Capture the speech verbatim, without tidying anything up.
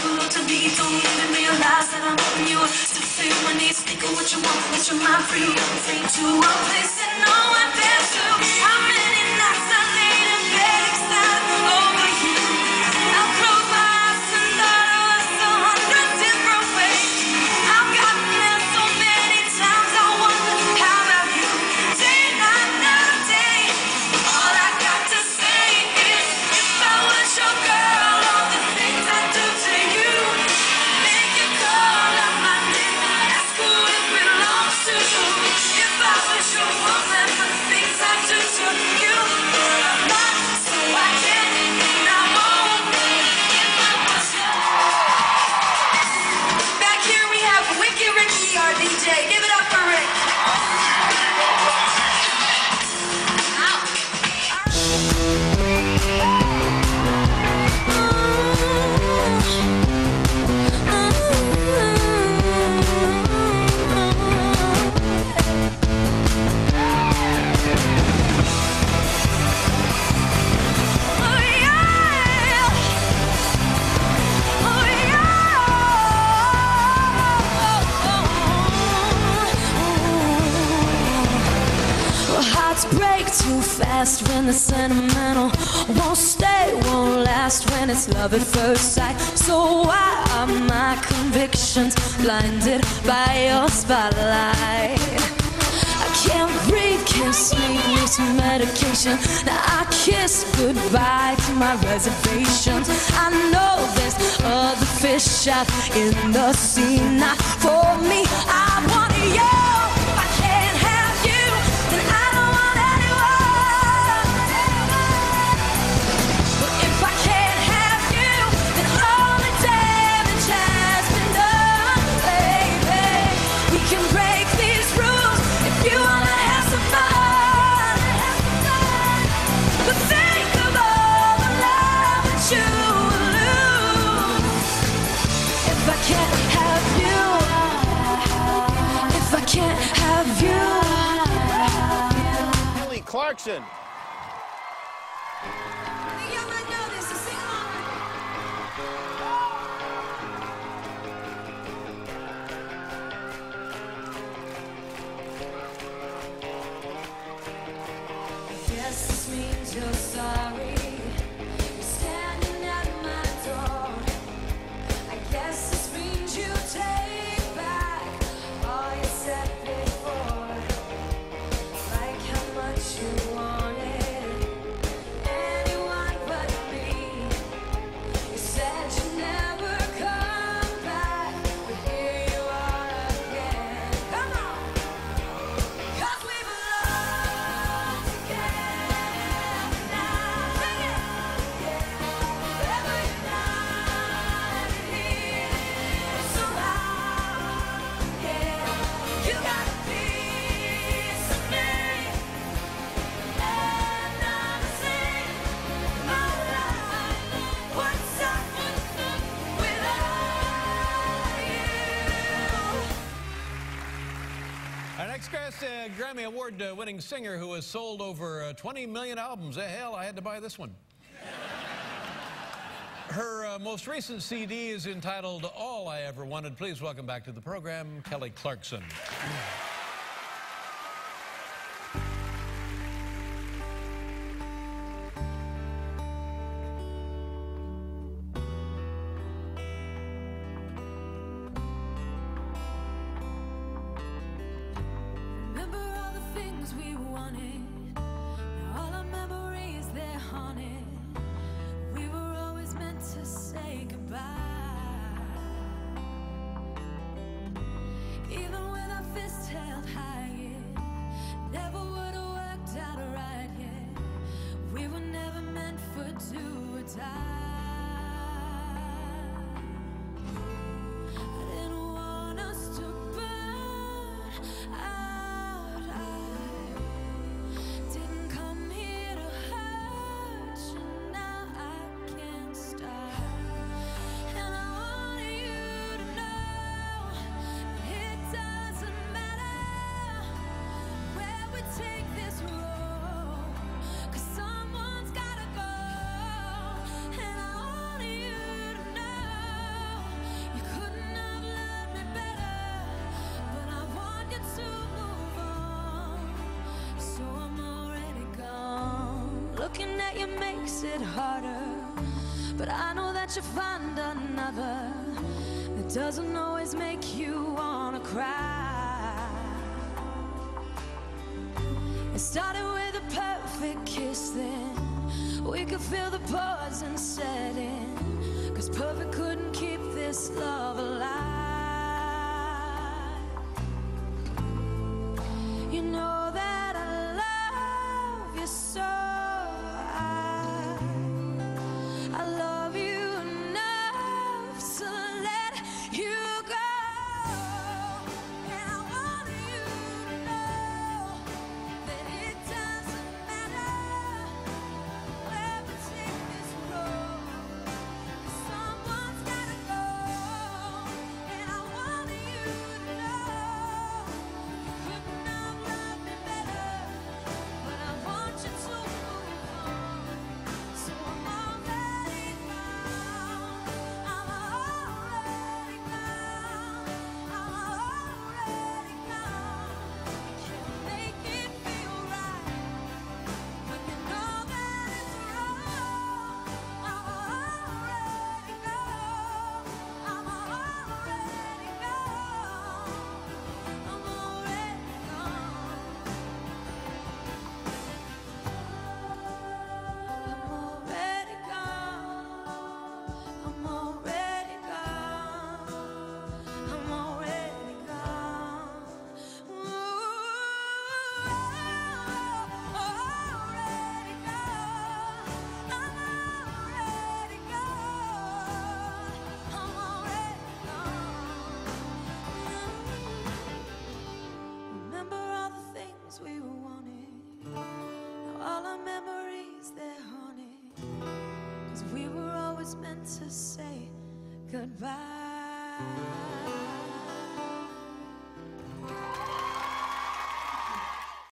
you look to me, don't even realize that I'm on you. Still feel my needs, think of what you want, let your mind free. I'm free to a place that no one dares to. How many nights I laid in bed excited over you? I'll close my eyes and thought it was a hundred different ways. I've gotten there so many times, I wonder how about you? Day, night, night, day. All I got to say is, if I was your girl, all the things I'd do to you. Make you call out my name, ask who it belongs to. If I was your woman, the things I'd do to you. But I'm not, so I can't, and I won't. If I was your... Back here we have Wicked Ricky, our D J. Give it up for Rick. Break too fast when the sentimental won't stay, won't last when it's love at first sight. So why are my convictions blinded by your spotlight? I can't breathe, can't sleep, need some medication. Now I kiss goodbye to my reservations. I know there's other fish out in the sea, not for me. I want you. Kelly Clarkson. Y'all might know this, so sing along. I guess this means you're sorry. You're standing at my door. I guess this means you take back all you said before. Like how much you wanted anyone but me. You said you'd never come back, but here you are again. Come on! 'Cause we belong together now. Sing it! Forever united here. Somehow, yeah, you got a piece of me. And I'm saying my life, what's up without you? Our next guest, uh, Grammy Award-winning singer who has sold over uh, twenty million albums. Uh, hell, I had to buy this one. Her uh, most recent C D is entitled All I Ever Wanted. Please welcome back to the program, Kelly Clarkson. Remember all the things we wanted. Now all our memories, they're haunted. We were always meant to say goodbye. Even with our fists held high, yeah, never would have worked out right, yeah. We were never meant for do or die. I didn't want us to burn out. I didn't come here to hurt you. Now I can't stop. And I want you to know it doesn't matter where we take this road, 'cause someone's gotta go. And makes it harder. But I know that you'll find another that doesn't always make you wanna cry. It started with a perfect kiss, then we could feel the poison set in, 'cause perfect couldn't keep this love alive. You know that I love you so. I love you enough to let you go. And I want you to know that it doesn't matter where we take this road. Someone's gotta go. And I want you to know you couldn't have loved me better. But I want you to move on. So I'm already gone. I'm already gone. I'm already gone. Can't make it feel right, but you know that it's wrong. I'm already gone. I'm already gone. I'm already gone. I'm already gone. I'm already gone. I'm already gone. Ooh, already gone. I'm already gone. I'm already gone. Remember all the things we wanted. Now all our memories, they're haunted, 'cause we were always meant to say goodbye.